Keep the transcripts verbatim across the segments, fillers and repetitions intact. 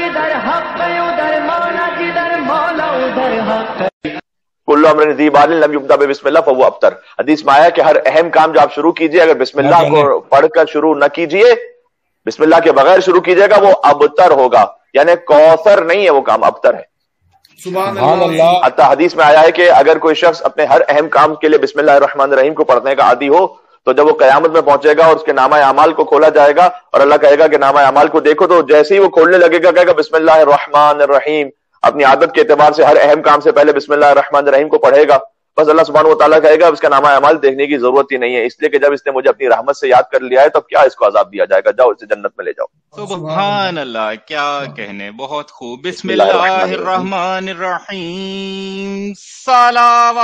جدھر حق ادھر مولا، جدھر مولا ادھر حق۔ کل امر ذی بال لم یبدأ بسم اللہ فہو ابتر۔ حدیث میں آیا کہ ہر اہم کام جو آپ شروع کیجئے اگر بسم اللہ کو پڑھ کر شروع نہ کیجئے، بسم اللہ کے بغیر شروع کیجئے گا، وہ ابتر ہوگا، یعنی کوثر نہیں ہے، وہ کام ابتر ہے۔ سبحان اللہ۔ حتی حدیث میں آیا ہے کہ اگر کوئی شخص اپنے ہر اہم کام کے لیے بسم اللہ الرحمن الرحیم کو پڑھنے کا عادی ہو تو جب وہ قیامت میں پہنچے گا اور اس کے نامہ اعمال کو کھولا جائے گا اور اللہ کہے گا کہ نامہ اعمال کو دیکھو، تو جیسے ہی وہ کھولنے لگے گا کہے گا بسم اللہ الرحمن الرحیم، اپنی عادت کے اعتبار سے ہر اہم کام سے پہلے بسم اللہ الرحمن الرحیم کو پڑھے گا، بس اللہ سبحانہ وتعالیٰ کہے گا اس کا نامہ اعمال دیکھنے کی ضرورت ہی نہیں ہے، اس لیے کہ جب اس نے مجھے اپنی رحمت سے یاد کر لیا ہے تو کیا اس کو عذاب دیا جائے گا، جاؤ اسے جنت میں لے جاؤ۔ سبحان اللہ، کیا کہنے، بہت خوب۔ بسم اللہ الرحمن الرحیم، صلوات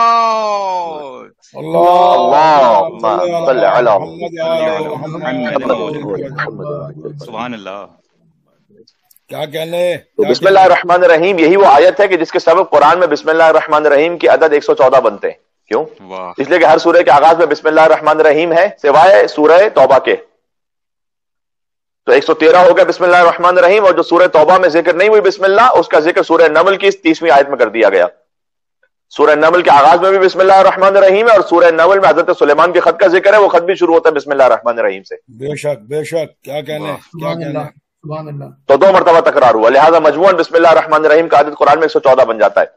اللہم صل علی محمد۔ سبحان اللہ، کیا کہنے۔ تو بسم اللہ الرحمن الرحیم یہی وہ آیت ہے کہ جس کے سبب قرآن میں بسم اللہ الرحمن الرحیم کی عدد ایک سو چودہ بنتے ہیں۔ کیوں؟ اس لیے کہ ہر سورہ کے آغاز میں بسم اللہ الرحمن الرحیم ہے سوائے سورہ توبہ کے، تو ایک سو تیرہ ہو گیا بسم اللہ الرحمن الرحیم، اور جو سورہ توبہ میں ذکر نہیں ہوئی بسم اللہ، اس کا ذکر سورہ نمل کی تیسویں آیت میں کر دیا گیا۔ سورہ نمل کے آغاز میں بھی بسم اللہ الرحمن الرحیم ہے، اور سورہ نمل میں حضرت سلیمان کے خط کا ذکر ہے، وہ خط بھی شروع ہوتا ہے بسم اللہ الرحمن الرحیم سے۔ بے شک بے شک، کیا کہنے، کیا کہنے۔ تو دو مرتبہ تکرار ہوا، لہذا مجموعاً بسم اللہ الرحمن الرحیم کا عدد قرآن میں ایک سو چودہ بن جاتا ہے۔